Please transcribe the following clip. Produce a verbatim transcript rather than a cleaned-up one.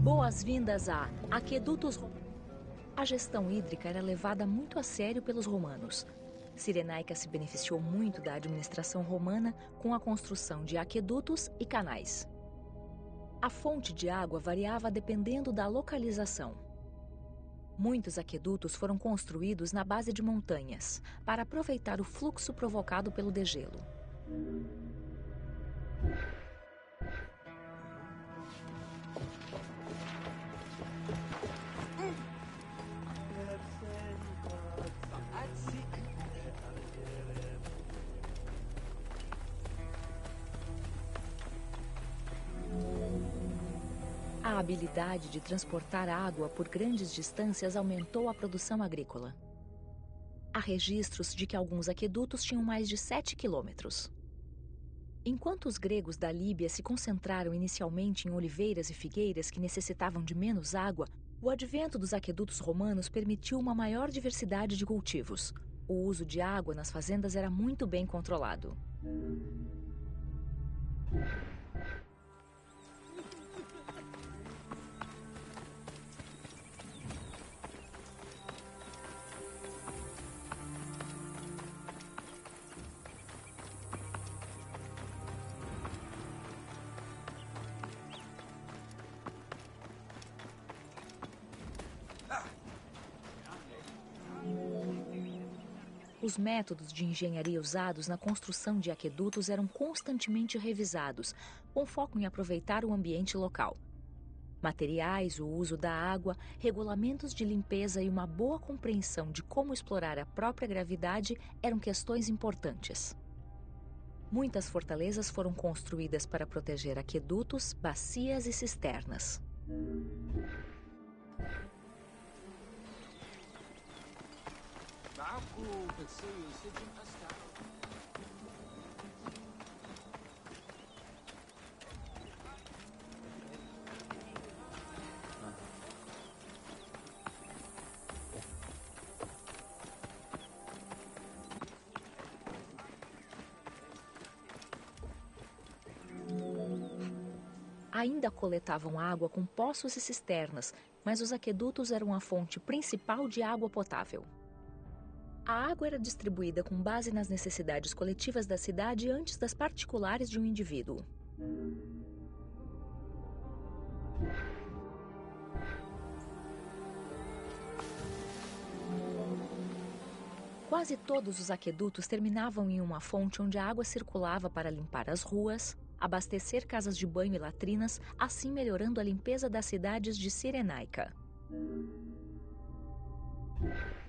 Boas-vindas a Aquedutos Romanos. A gestão hídrica era levada muito a sério pelos romanos. Cirenaica se beneficiou muito da administração romana com a construção de aquedutos e canais. A fonte de água variava dependendo da localização. Muitos aquedutos foram construídos na base de montanhas, para aproveitar o fluxo provocado pelo degelo. A habilidade de transportar água por grandes distâncias aumentou a produção agrícola. Há registros de que alguns aquedutos tinham mais de sete quilômetros. Enquanto os gregos da Líbia se concentraram inicialmente em oliveiras e figueiras que necessitavam de menos água, o advento dos aquedutos romanos permitiu uma maior diversidade de cultivos. O uso de água nas fazendas era muito bem controlado. Os métodos de engenharia usados na construção de aquedutos eram constantemente revisados, com foco em aproveitar o ambiente local. Materiais, o uso da água, regulamentos de limpeza e uma boa compreensão de como explorar a própria gravidade eram questões importantes. Muitas fortalezas foram construídas para proteger aquedutos, bacias e cisternas. Ainda coletavam água com poços e cisternas, mas os aquedutos eram a fonte principal de água potável. A água era distribuída com base nas necessidades coletivas da cidade antes das particulares de um indivíduo. Quase todos os aquedutos terminavam em uma fonte onde a água circulava para limpar as ruas, abastecer casas de banho e latrinas, assim melhorando a limpeza das cidades de Cirenaica.